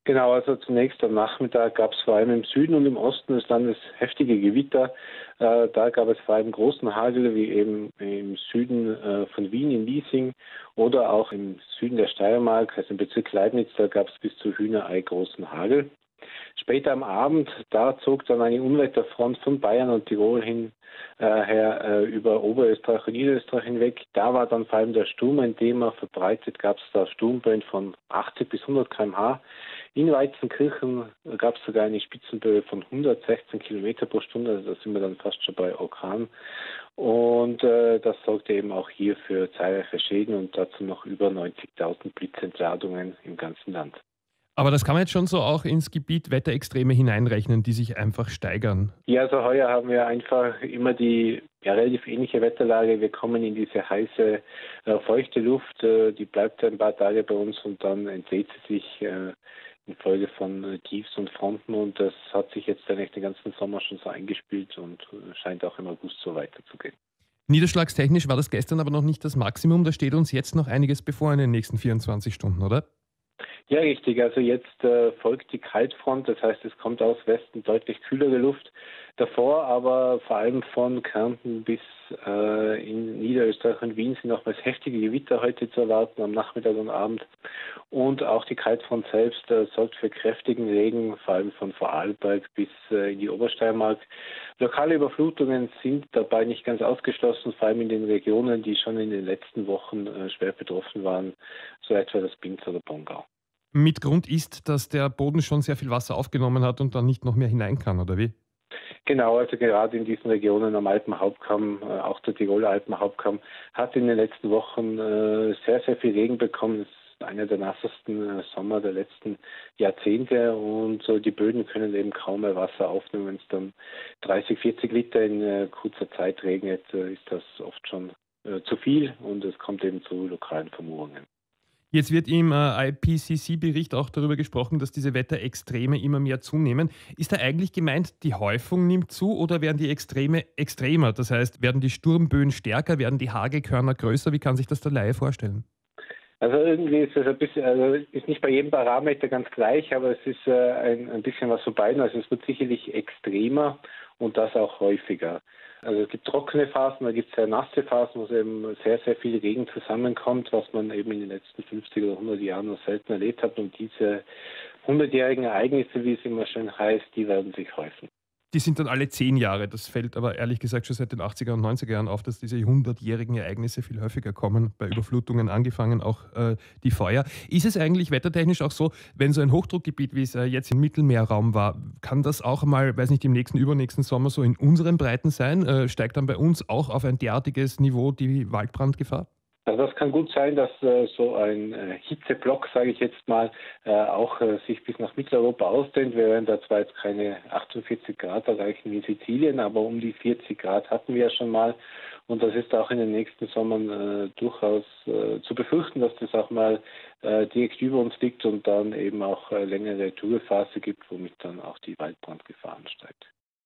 Genau, also zunächst am Nachmittag gab es vor allem im Süden und im Osten des Landes heftige Gewitter. Da gab es vor allem großen Hagel, wie eben im Süden von Wien in Liesing oder auch im Süden der Steiermark, also im Bezirk Leibniz, da gab es bis zu Hühnerei großen Hagel. Später am Abend, da zog dann eine Unwetterfront von Bayern und Tirol her über Oberösterreich und Niederösterreich hinweg. Da war dann vor allem der Sturm ein Thema. Verbreitet gab es da Sturmböen von 80 bis 100 km/h. In Weizenkirchen gab es sogar eine Spitzenböe von 116 Kilometer pro Stunde. Also da sind wir dann fast schon bei Orkan. Und das sorgte eben auch hier für zahlreiche Schäden und dazu noch über 90.000 Blitzentladungen im ganzen Land. Aber das kann man jetzt schon so auch ins Gebiet Wetterextreme hineinrechnen, die sich einfach steigern. Ja, also heuer haben wir einfach immer die relativ ähnliche Wetterlage. Wir kommen in diese heiße, feuchte Luft, die bleibt ein paar Tage bei uns und dann entlädt sie sich infolge von Tiefs und Fronten und das hat sich jetzt eigentlich den ganzen Sommer schon so eingespielt und scheint auch im August so weiterzugehen. Niederschlagstechnisch war das gestern aber noch nicht das Maximum. Da steht uns jetzt noch einiges bevor in den nächsten 24 Stunden, oder? Ja, richtig. Also jetzt folgt die Kaltfront, das heißt, es kommt aus Westen deutlich kühlere Luft. Davor aber vor allem von Kärnten bis in Niederösterreich und Wien sind nochmals heftige Gewitter heute zu erwarten am Nachmittag und Abend. Und auch die Kaltfront selbst sorgt für kräftigen Regen, vor allem von Vorarlberg bis in die Obersteiermark. Lokale Überflutungen sind dabei nicht ganz ausgeschlossen, vor allem in den Regionen, die schon in den letzten Wochen schwer betroffen waren, so etwa das Binz oder Bongau. Mit Grund ist, dass der Boden schon sehr viel Wasser aufgenommen hat und dann nicht noch mehr hinein kann, oder wie? Genau, also gerade in diesen Regionen am Alpenhauptkamm, auch der Tiroler Alpenhauptkamm, hat in den letzten Wochen sehr, sehr viel Regen bekommen. Es ist einer der nassesten Sommer der letzten Jahrzehnte und die Böden können eben kaum mehr Wasser aufnehmen. Wenn es dann 30, 40 Liter in kurzer Zeit regnet, ist das oft schon zu viel und es kommt eben zu lokalen Vermurungen. Jetzt wird im IPCC-Bericht auch darüber gesprochen, dass diese Wetterextreme immer mehr zunehmen. Ist da eigentlich gemeint, die Häufung nimmt zu oder werden die Extreme extremer? Das heißt, werden die Sturmböen stärker, werden die Hagelkörner größer? Wie kann sich das der Laie vorstellen? Also irgendwie ist es ein bisschen, also ist nicht bei jedem Parameter ganz gleich, aber es ist ein bisschen was von beiden. Also es wird sicherlich extremer und das auch häufiger. Also es gibt trockene Phasen, da gibt es sehr nasse Phasen, wo es eben sehr, sehr viel Regen zusammenkommt, was man eben in den letzten 50 oder 100 Jahren noch selten erlebt hat. Und diese 100-jährigen Ereignisse, wie es immer schön heißt, die werden sich häufen. Die sind dann alle 10 Jahre. Das fällt aber ehrlich gesagt schon seit den 80er und 90er Jahren auf, dass diese 100-jährigen Ereignisse viel häufiger kommen, bei Überflutungen angefangen, auch die Feuer. Ist es eigentlich wettertechnisch auch so, wenn so ein Hochdruckgebiet, wie es jetzt im Mittelmeerraum war, kann das auch mal, weiß nicht, im nächsten, übernächsten Sommer so in unseren Breiten sein? Steigt dann bei uns auch auf ein derartiges Niveau die Waldbrandgefahr? Also das kann gut sein, dass so ein Hitzeblock, sage ich jetzt mal, auch sich bis nach Mitteleuropa ausdehnt. Wir werden da zwar jetzt keine 48 Grad erreichen wie in Sizilien, aber um die 40 Grad hatten wir ja schon mal. Und das ist auch in den nächsten Sommern durchaus zu befürchten, dass das auch mal direkt über uns liegt und dann eben auch längere Dürrephase gibt, womit dann auch die Waldbrandgefahr ansteigt.